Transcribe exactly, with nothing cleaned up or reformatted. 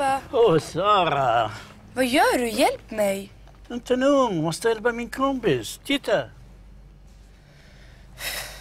pappa. Åh, Sara. Vad gör du? Hjälp mig. Inte nog. Måste hjälpa min kompis. Titta.